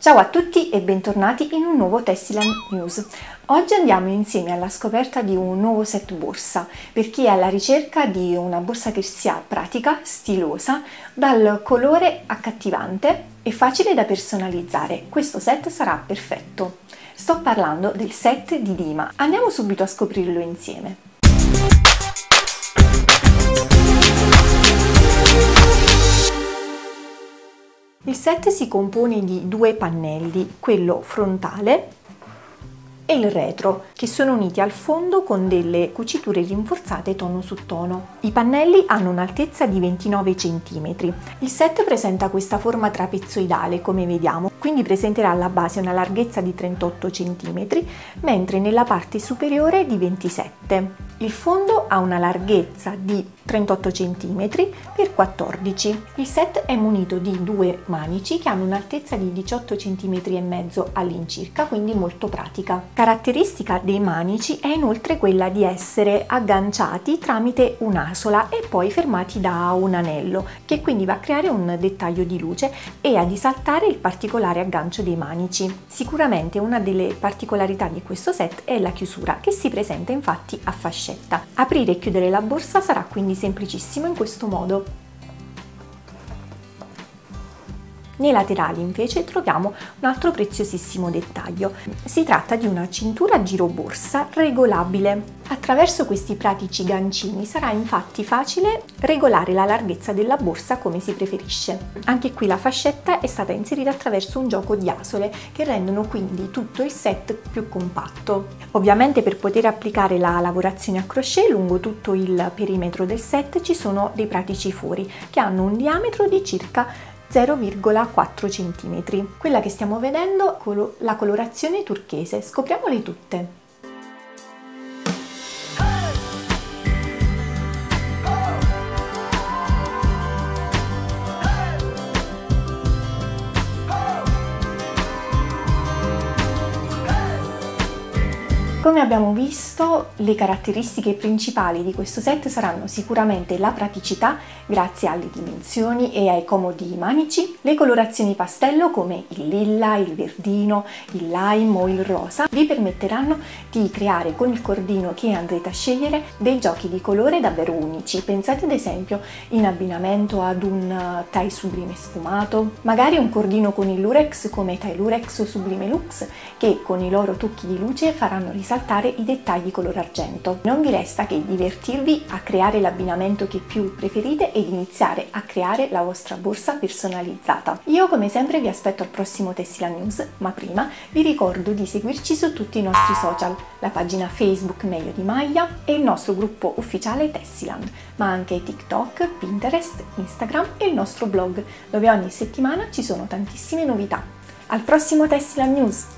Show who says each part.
Speaker 1: Ciao a tutti e bentornati in un nuovo Tessiland News. Oggi andiamo insieme alla scoperta di un nuovo set borsa per chi è alla ricerca di una borsa che sia pratica, stilosa, dal colore accattivante e facile da personalizzare. Questo set sarà perfetto. Sto parlando del set di Dima. Andiamo subito a scoprirlo insieme. Il set si compone di due pannelli, quello frontale e il retro, che sono uniti al fondo con delle cuciture rinforzate tono su tono. I pannelli hanno un'altezza di 29 cm. Il set presenta questa forma trapezoidale, come vediamo, quindi presenterà alla base una larghezza di 38 cm, mentre nella parte superiore di 27. Il fondo ha una larghezza di 38 cm per 14. Il set è munito di due manici che hanno un'altezza di 18 cm e mezzo all'incirca, quindi molto pratica. Caratteristica dei manici è inoltre quella di essere agganciati tramite un'asola e poi fermati da un anello, che quindi va a creare un dettaglio di luce e a disaltare il particolare aggancio dei manici. Sicuramente una delle particolarità di questo set è la chiusura, che si presenta infatti a fascetta. Aprire e chiudere la borsa sarà quindi semplicissimo in questo modo. Nei laterali invece troviamo un altro preziosissimo dettaglio. Si tratta di una cintura giroborsa regolabile. Attraverso questi pratici gancini sarà infatti facile regolare la larghezza della borsa come si preferisce. Anche qui la fascetta è stata inserita attraverso un gioco di asole che rendono quindi tutto il set più compatto. Ovviamente per poter applicare la lavorazione a crochet lungo tutto il perimetro del set ci sono dei pratici fori che hanno un diametro di circa 0,4 cm. Quella che stiamo vedendo è la colorazione turchese. Scopriamole tutte. Come abbiamo visto, le caratteristiche principali di questo set saranno sicuramente la praticità grazie alle dimensioni e ai comodi manici, le colorazioni pastello come il lilla, il verdino, il lime o il rosa vi permetteranno di creare con il cordino che andrete a scegliere dei giochi di colore davvero unici. Pensate ad esempio in abbinamento ad un tie sublime sfumato, magari un cordino con il lurex come tie lurex o sublime lux che con i loro tocchi di luce faranno risaltare i dettagli color argento. Non vi resta che divertirvi a creare l'abbinamento che più preferite ed iniziare a creare la vostra borsa personalizzata. Io come sempre vi aspetto al prossimo Tessiland News, ma prima vi ricordo di seguirci su tutti i nostri social, la pagina Facebook Meglio di Maglia e il nostro gruppo ufficiale Tessiland, ma anche TikTok, Pinterest, Instagram e il nostro blog, dove ogni settimana ci sono tantissime novità. Al prossimo Tessiland News!